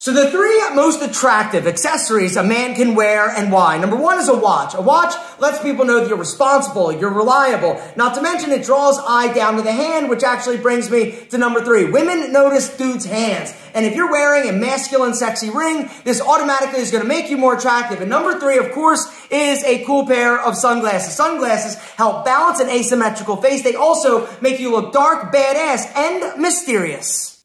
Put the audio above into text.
So the three most attractive accessories a man can wear and why. Number one is a watch. A watch lets people know that you're responsible, you're reliable. Not to mention it draws eye down to the hand, which actually brings me to number three. Women notice dudes' hands. And if you're wearing a masculine, sexy ring, this automatically is going to make you more attractive. And number three, of course, is a cool pair of sunglasses. Sunglasses help balance an asymmetrical face. They also make you look dark, badass, and mysterious.